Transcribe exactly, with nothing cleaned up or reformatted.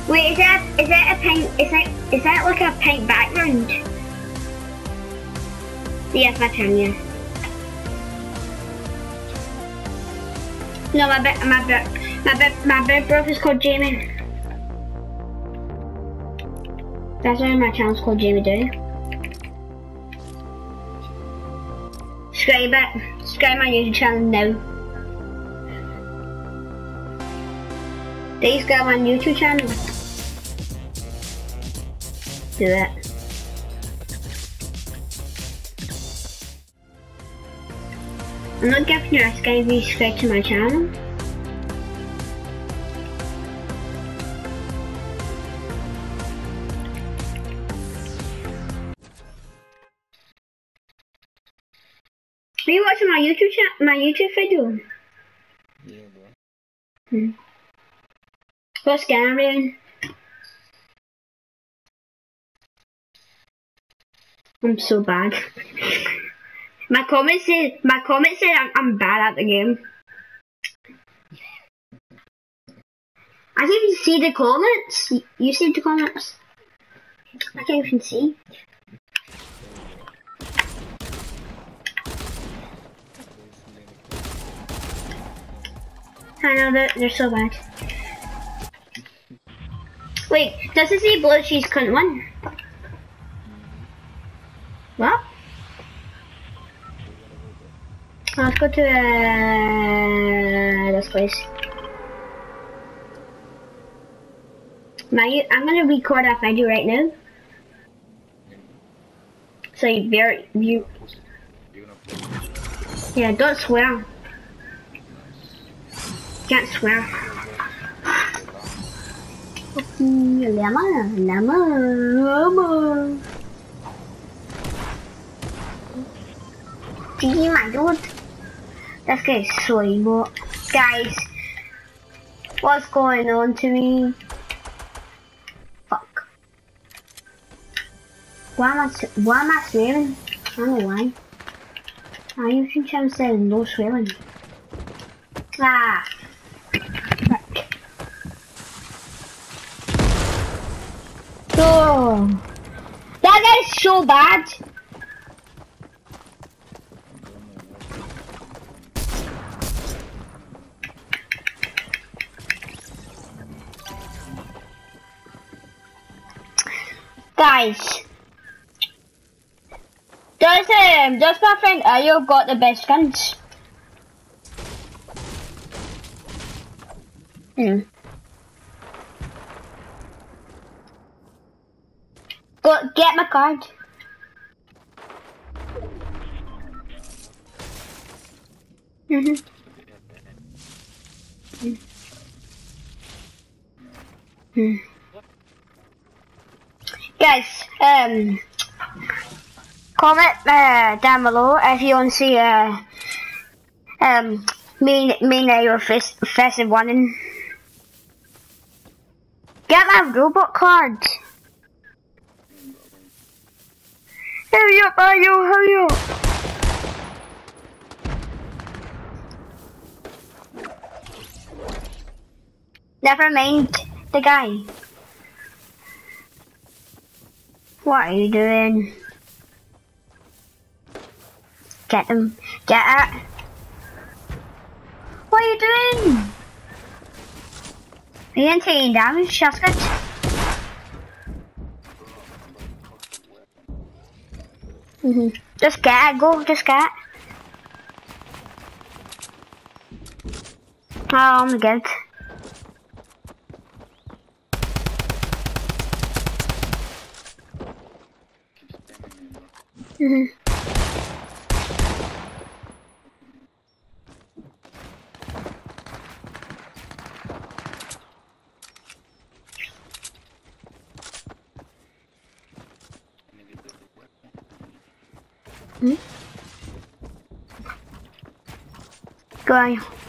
Wait, is that is that a pink? Is that is that like a pink background? Yeah, it's my turn. Yeah. No, my big my big my big my big brother's called Jamie. That's why my channel's called Jamie Doe. Subscribe it. Subscribe my YouTube channel now. These got my YouTube channel. Do it. I'm not giving you a sky if you subscribe to my channel. Are you watching my YouTube chat, my YouTube video? Yeah, bro. Hmm. What's going on? I'm so bad. My comments say my comments say I'm, I'm bad at the game. I can't even see the comments. You see the comments? I can't even see. I know they're, they're so bad. Wait, does it say blue cheese couldn't win? What? Let's go to uh, this place. My, I'm gonna record a video right now. So you bear you. Yeah, don't swear. Can't swear. Lemon, lemon, lemon. Oh my god. This guy's so emo. Guys, what's going on to me? Fuck. Why am I, why am I swearing? I don't know why. I usually try to say no swearing. Ah. Fuck. Oh. That guy's so bad. Guys, does um does my friend Ayo got the best guns? Hmm. Go get my card. Mhm. Mm hmm. Guys, um, comment uh, down below if you want to see uh, um, me, me and your face, face of winning. Get my robot card. Hurry up, Ayo, hurry up. Never mind the guy. What are you doing? Get them. Get it. What are you doing? Are you taking damage? That's good. Mm-hmm. Just get it. Go. Just get it. Oh, I'm good. Mm-hmm. Hmm? Go on.